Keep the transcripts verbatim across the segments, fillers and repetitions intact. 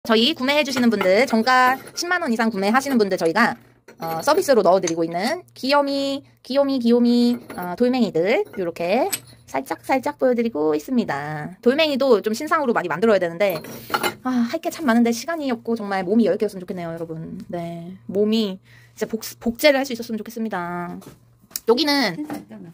저희 구매해주시는 분들, 정가 십만 원 이상 구매하시는 분들 저희가 어, 서비스로 넣어드리고 있는 귀요미, 귀요미, 귀요미 어, 돌멩이들 이렇게 살짝 살짝 보여드리고 있습니다. 돌멩이도 좀 신상으로 많이 만들어야 되는데 아, 할 게 참 많은데 시간이 없고 정말 몸이 열 개였으면 좋겠네요, 여러분. 네, 몸이 진짜 복, 복제를 할 수 있었으면 좋겠습니다. 여기는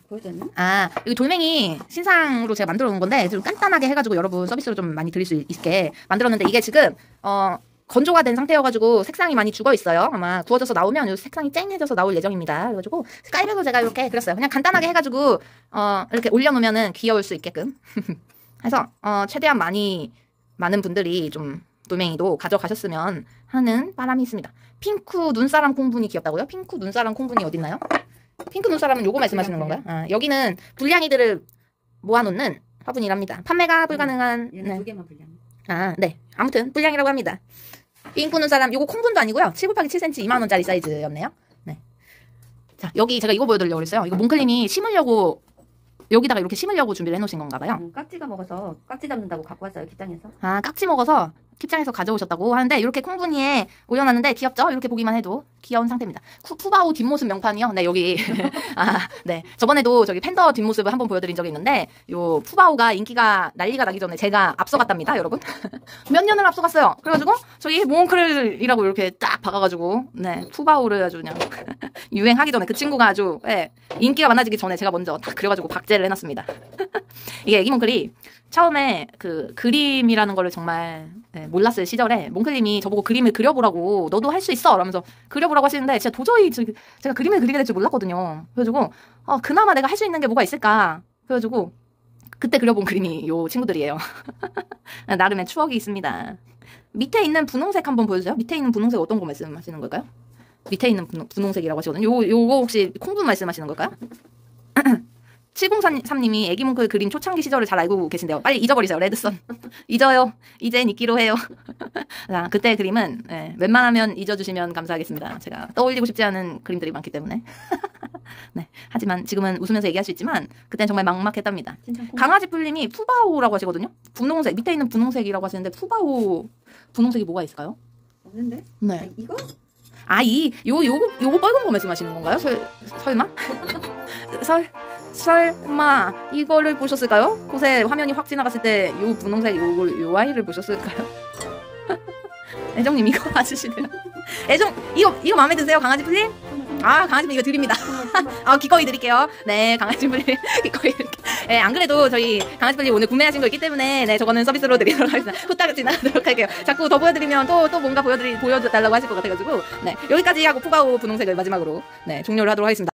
아 여기 돌멩이 신상으로 제가 만들어 놓은 건데 좀 간단하게 해가지고 여러분 서비스로 좀 많이 드릴 수 있게 만들었는데 이게 지금 어 건조가 된 상태여가지고 색상이 많이 죽어 있어요. 아마 구워져서 나오면 이 색상이 쨍해져서 나올 예정입니다. 그래가지고 깔백으로 제가 이렇게 그렸어요. 그냥 간단하게 해가지고 어 이렇게 올려놓으면은 귀여울 수 있게끔 해서 어 최대한 많이 많은 분들이 좀 돌멩이도 가져가셨으면 하는 바람이 있습니다. 핑크 눈사람 콩분이 귀엽다고요? 핑크 눈사람 콩분이 어딨나요? 핑크 눈사람은 요거 말씀하시는 건가요? 아, 여기는 불량이들을 모아놓는 화분이랍니다. 판매가 불가능한. 얘는 네. 두 개만 불량. 아, 네. 아무튼 불량이라고 합니다. 핑크 눈사람 요거 콩분도 아니고요. 칠 곱하기 칠 센티미터 이만 원짜리 사이즈였네요. 네. 자, 여기 제가 이거 보여드리려고 그랬어요. 이거 몽클님이 심으려고 여기다가 이렇게 심으려고 준비를 해놓으신 건가 봐요. 음, 깍지가 먹어서 깍지 잡는다고 갖고 왔어요, 기장에서. 아, 깍지 먹어서 킵장에서 가져오셨다고 하는데 이렇게 콩분이에 올려놨는데 귀엽죠? 이렇게 보기만 해도 귀여운 상태입니다. 쿠, 푸바오 뒷모습 명판이요? 네, 여기. 아, 네. 저번에도 저기 팬더 뒷모습을 한번 보여드린 적이 있는데 요 푸바오가 인기가 난리가 나기 전에 제가 앞서갔답니다, 여러분. 몇 년을 앞서갔어요. 그래가지고 저희 몽클이라고 이렇게 딱 박아가지고 네, 푸바오를 아주 그냥 유행하기 전에 그 친구가 아주 네, 인기가 많아지기 전에 제가 먼저 딱 그려가지고 박제를 해놨습니다. 이게 애기몽클이 처음에 그 그림이라는 거를 정말 네, 몰랐을 시절에 몽클님이 저보고 그림을 그려보라고 너도 할 수 있어 라면서 그려보라고 하시는데 진짜 도저히 저, 제가 그림을 그리게 될 줄 몰랐거든요. 그래가지고 어, 그나마 내가 할 수 있는 게 뭐가 있을까 그래가지고 그때 그려본 그림이 요 친구들이에요. 나름의 추억이 있습니다. 밑에 있는 분홍색 한번 보여주세요. 밑에 있는 분홍색 어떤 거 말씀하시는 걸까요? 밑에 있는 분홍, 분홍색이라고 하시거든요. 요, 요거 혹시 콩분 말씀하시는 걸까요? 칠공삼 님이 애기몽클 그림 초창기 시절을 잘 알고 계신데요. 빨리 잊어버리세요. 레드선. 잊어요. 이젠 잊기로 해요. 자, 그때 그림은 네, 웬만하면 잊어주시면 감사하겠습니다. 제가 떠올리고 싶지 않은 그림들이 많기 때문에. 네, 하지만 지금은 웃으면서 얘기할 수 있지만 그땐 정말 막막했답니다. 강아지 풀님이 푸바오라고 하시거든요. 분홍색. 밑에 있는 분홍색이라고 하시는데 푸바오 분홍색이 뭐가 있을까요? 없는데? 네. 아니, 이거? 아, 이, 요, 요거, 요거 빨간 거 말씀하시는 건가요? 설, 설마? 설, 설마, 이거를 보셨을까요? 곳에 화면이 확 지나갔을 때, 요 분홍색, 요, 요 아이를 보셨을까요? 애정님, 이거 맞으시네요. 애정, 이거, 이거 마음에 드세요? 강아지 풀림? 아, 강아지 풀림 이거 드립니다. 아, 기꺼이 드릴게요. 네, 강아지 풀림, 기꺼이 드릴게요. 네, 안 그래도 저희 강아지 풀림 오늘 구매하신 거 있기 때문에, 네, 저거는 서비스로 드리도록 하겠습니다. 후딱 지나가도록 할게요. 자꾸 더 보여드리면 또, 또 뭔가 보여드리, 보여달라고 하실 것 같아가지고, 네, 여기까지 하고 푸바오 분홍색을 마지막으로, 네, 종료를 하도록 하겠습니다.